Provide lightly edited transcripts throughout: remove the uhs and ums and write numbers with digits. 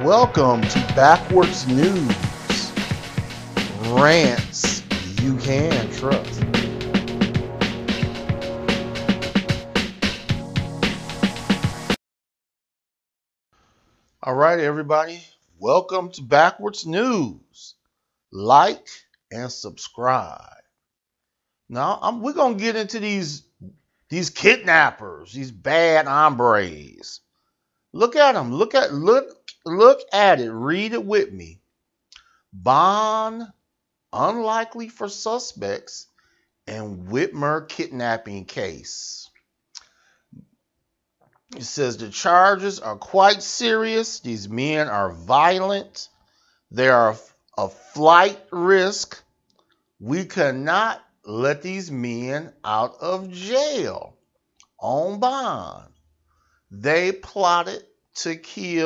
Welcome to Backwards News. Rants you can trust. All right, everybody. Welcome to Backwards News. Like and subscribe. Now, we're going to get into these kidnappers, these bad hombres. Look at them. Look at it. Read it with me. Bond unlikely for suspects in Whitmer kidnapping case. It says the charges are quite serious. These men are violent. They are a flight risk. We cannot let these men out of jail on bond. They plotted to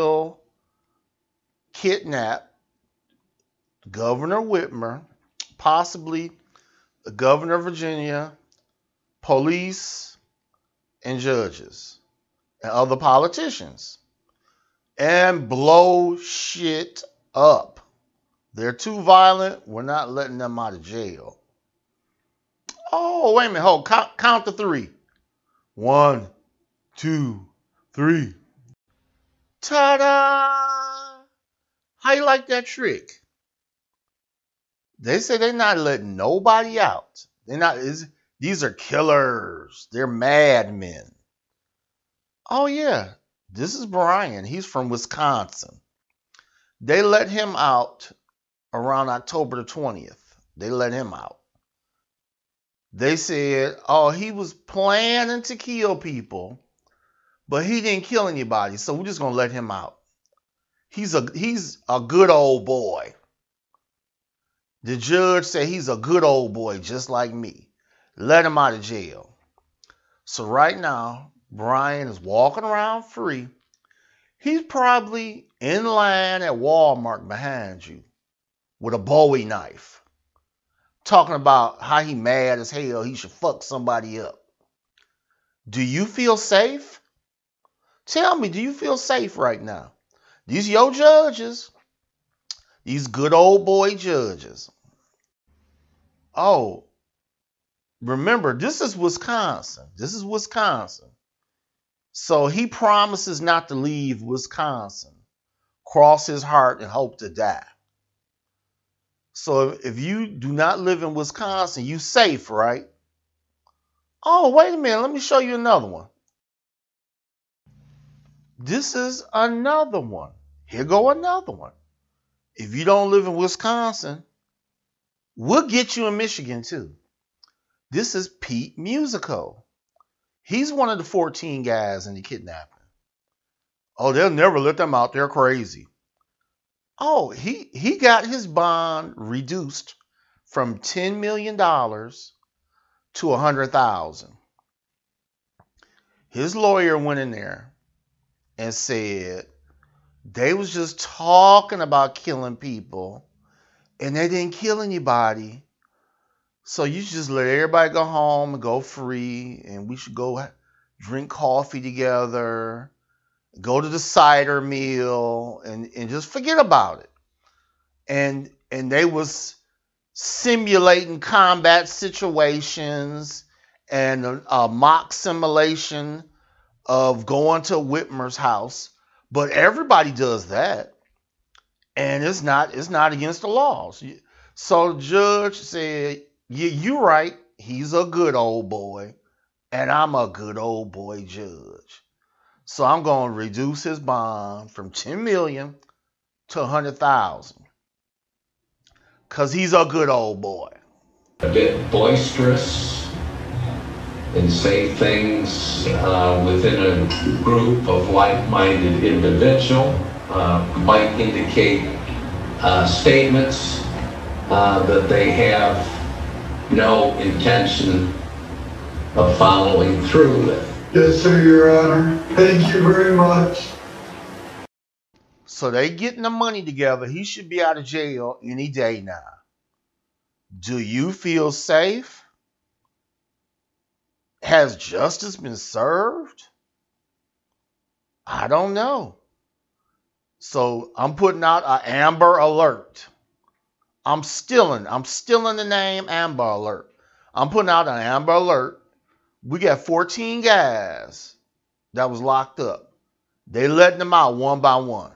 kidnap Governor Whitmer, possibly the governor of Virginia, police, and judges, and other politicians, and blow shit up. They're too violent. We're not letting them out of jail. Oh, wait a minute. Hold. Count to three. 1, 2, 3. Ta-da! How you like that trick? They say they're not letting nobody out. These are killers. They're madmen. Oh, yeah. This is Brian. He's from Wisconsin. They let him out around October the 20th. They let him out. They said, oh, he was planning to kill people, but he didn't kill anybody, so we're just going to let him out. He's a good old boy. The judge said he's a good old boy, just like me. Let him out of jail. So right now, Brian is walking around free. He's probably in line at Walmart behind you with a Bowie knife, talking about how he mad as hell, he should fuck somebody up. Do you feel safe? Tell me, do you feel safe right now? These your judges. These good old boy judges. Oh, remember, this is Wisconsin. So he promises not to leave Wisconsin, cross his heart and hope to die. So if you do not live in Wisconsin, you safe, right? Oh, wait a minute. Let me show you another one. This is another one. Here go another one. If you don't live in Wisconsin, we'll get you in Michigan too. This is Pete Musico. He's one of the 14 guys in the kidnapping. Oh, they'll never let them out. They're crazy. Oh, he got his bond reduced from $10 million to $100,000. His lawyer went in there and said they was just talking about killing people and they didn't kill anybody. So you should just let everybody go home and go free, and we should go drink coffee together, go to the cider mill, and just forget about it. And they was simulating combat situations and a mock simulation of going to Whitmer's house. But everybody does that, and it's not against the laws. So the judge said, yeah, you're right. He's a good old boy, and I'm a good old boy judge. So I'm going to reduce his bond from $10 million to $100,000 because he's a good old boy. A bit boisterous and say things within a group of like-minded individuals might indicate statements that they have no intention of following through with. Yes, sir, Your Honor. Thank you very much. So they getting the money together. He should be out of jail any day now. Do you feel safe? Has justice been served? I don't know. So I'm putting out an Amber Alert. I'm stealing the name Amber Alert. I'm putting out an Amber Alert. We got 14 guys that was locked up. They letting them out one by one.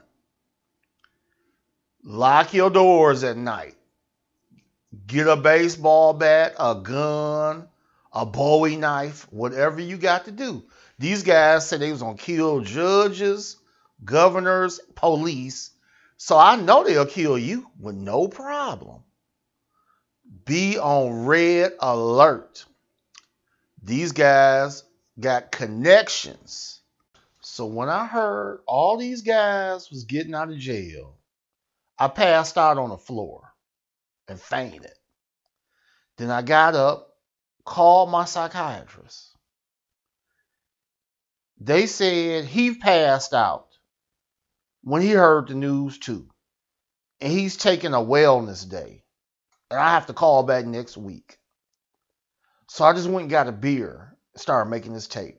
Lock your doors at night. Get a baseball bat, a gun, a Bowie knife, whatever you got to do. These guys said they was gonna kill judges, governors, police. So I know they'll kill you with no problem. Be on red alert. These guys got connections. So when I heard all these guys was getting out of jail, I passed out on the floor and fainted. Then I got up, called my psychiatrist. They said he passed out when he heard the news too. And he's taking a wellness day. And I have to call back next week. So I just went and got a beer and started making this tape.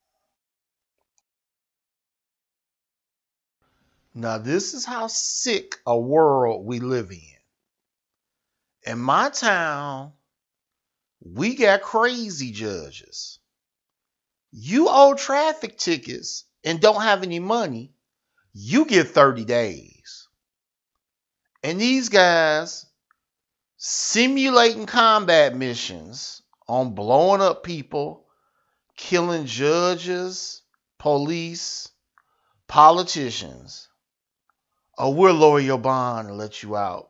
Now this is how sick a world we live in. In my town, we got crazy judges. You owe traffic tickets and don't have any money, you get 30 days. And these guys simulating combat missions on blowing up people, killing judges, police, politicians. Oh, we'll lower your bond and let you out.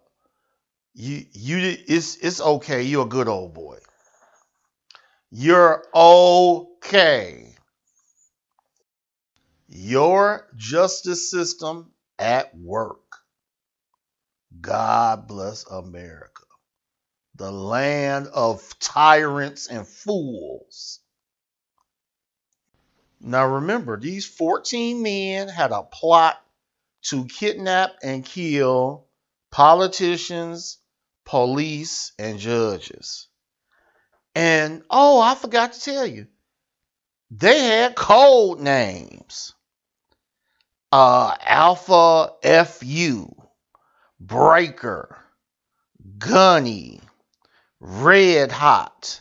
It's okay. You're a good old boy. You're okay. Your justice system at work. God bless America, the land of tyrants and fools. Now remember, these 14 men had a plot to kidnap and kill politicians, police, and judges. And, oh, I forgot to tell you, they had code names. Alpha FU, Breaker, Gunny, Red Hot,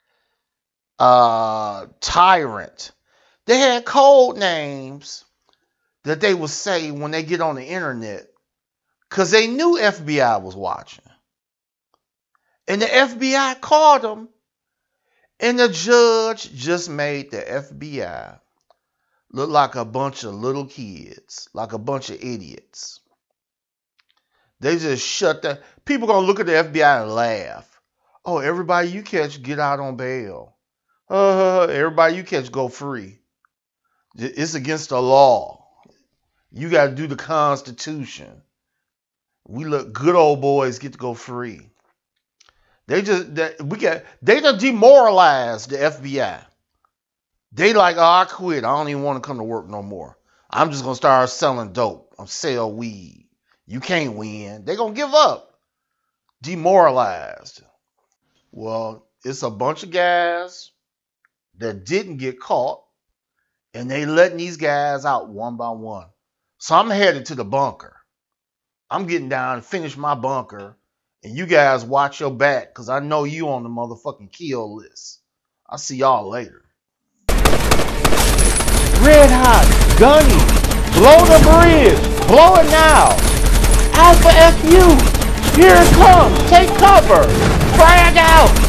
Tyrant. They had code names that they would say when they get on the internet because they knew FBI was watching. And the FBI caught them, and the judge just made the FBI look like a bunch of little kids, like a bunch of idiots. They just shut that. People gonna look at the FBI and laugh. Oh, everybody you catch, get out on bail. Everybody you catch, go free. It's against the law. You got to do the Constitution. We look good old boys get to go free. They done demoralized the FBI. They like, oh, I quit. I don't even want to come to work no more. I'm just gonna start selling dope. I'm sell weed. You can't win. They gonna give up. Demoralized. Well, it's a bunch of guys that didn't get caught, and they letting these guys out one by one. So I'm headed to the bunker. I'm getting down and finish my bunker, and you guys watch your back, because I know you on the motherfucking kill list. I'll see y'all later. Red Hot, Gunny, blow the bridge, blow it now. Alpha FU, here it comes, take cover, frag out.